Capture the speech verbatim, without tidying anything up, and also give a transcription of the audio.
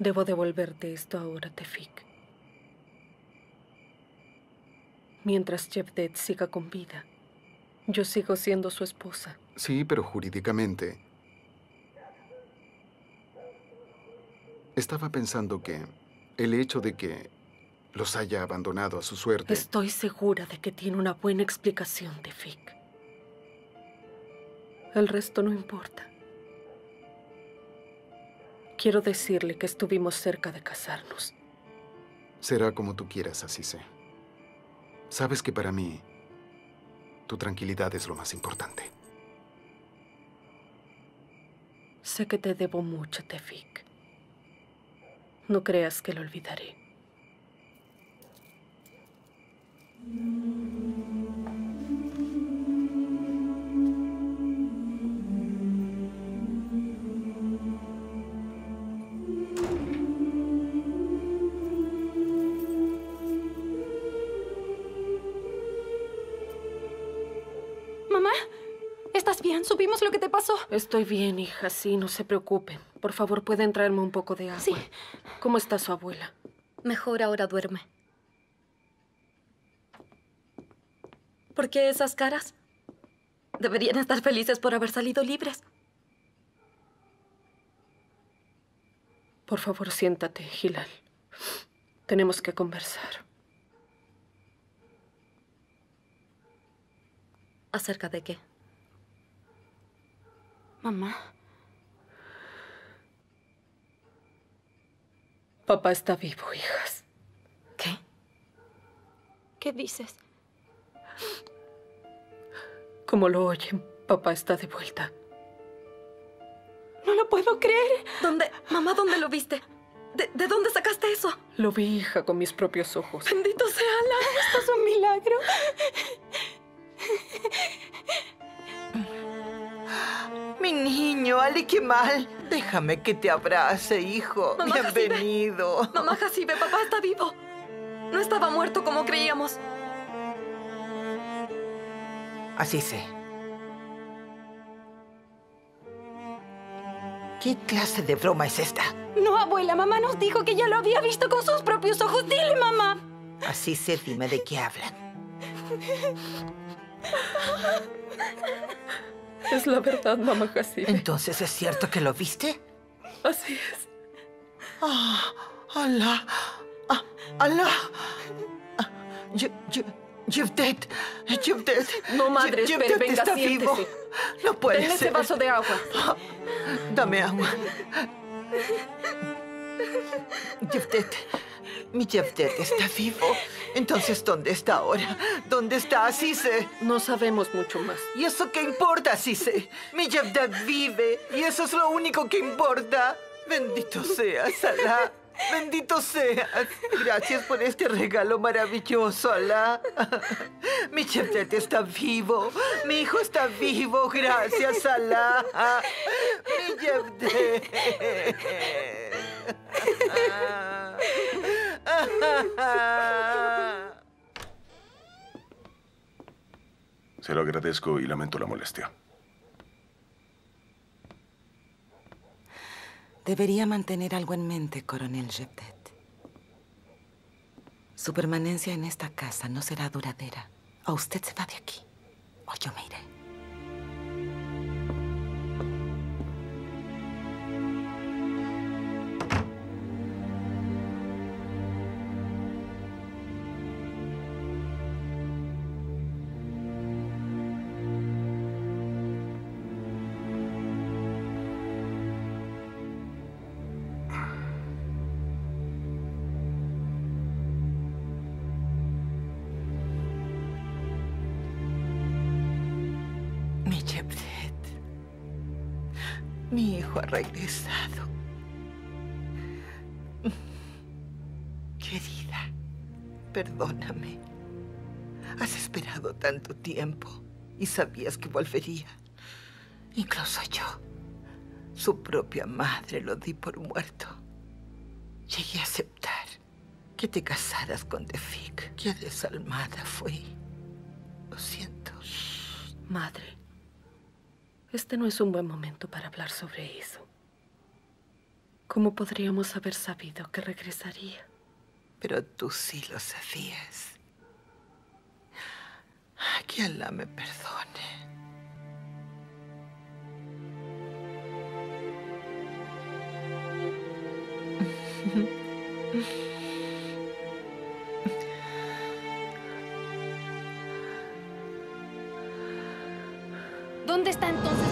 Debo devolverte esto ahora, Tefik. Mientras Jevdet siga con vida, yo sigo siendo su esposa. Sí, pero jurídicamente... Estaba pensando que el hecho de que los haya abandonado a su suerte... Estoy segura de que tiene una buena explicación, Tefik. El resto no importa. Quiero decirle que estuvimos cerca de casarnos. Será como tú quieras, Azize. Sabes que para mí, tu tranquilidad es lo más importante. Sé que te debo mucho, Tefik. No creas que lo olvidaré. Mamá, ¿estás bien? ¿Supimos lo que te pasó? Estoy bien, hija. Sí, no se preocupen. Por favor, ¿pueden traerme un poco de agua? Sí. ¿Cómo está su abuela? Mejor ahora duerme. ¿Por qué esas caras? Deberían estar felices por haber salido libres. Por favor, siéntate, Hilal. Tenemos que conversar. ¿Acerca de qué? Mamá. Papá está vivo, hijas. ¿Qué? ¿Qué dices? Como lo oyen, papá está de vuelta. No lo puedo creer. ¿Dónde? Mamá, ¿dónde lo viste? ¿De, ¿de dónde sacaste eso? Lo vi, hija, con mis propios ojos. Bendito sea Alá. Esto es un milagro. Mi niño, Ali Kemal, déjame que te abrace, hijo. Mamá Bienvenido. Hasibe. Mamá Hasibe, papá está vivo. No estaba muerto como creíamos. Azize. ¿Qué clase de broma es esta? No, abuela, mamá nos dijo que ya lo había visto con sus propios ojos. Dile, mamá. Azize, dime de qué hablan. Es la verdad, mamá Hasibe. ¿Entonces es cierto que lo viste? Así es. Ah, Alá. Ah, Alá. Ah, yo, yo, Jevdet. Jevdet. No, madre, Je- espere, Jevdet venga, está siéntese. vivo. No puede Denle ese ser. vaso de agua. Ah, dame agua. Jevdet. Mi Jevdet está vivo. Entonces, ¿dónde está ahora? ¿Dónde está Azize? No sabemos mucho más. ¿Y eso qué importa, Azize? Mi Jevdet vive y eso es lo único que importa. Bendito seas, Alá. Bendito seas. Gracias por este regalo maravilloso, Alá. Mi Jevdet está vivo. Mi hijo está vivo. Gracias, Alá. Mi Jevdet. Se lo agradezco y lamento la molestia. Debería mantener algo en mente, coronel Jevdet. Su permanencia en esta casa no será duradera. O usted se va de aquí, o yo me iré. Mi Jevdet. Mi hijo ha regresado. Querida, perdóname. Has esperado tanto tiempo y sabías que volvería. Incluso yo, su propia madre, lo di por muerto. Llegué a aceptar que te casaras con Tefik. Qué desalmada fui. Lo siento. Madre, este no es un buen momento para hablar sobre eso. ¿Cómo podríamos haber sabido que regresaría? Pero tú sí lo sabías. Que Alá me perdone. ¿Dónde está entonces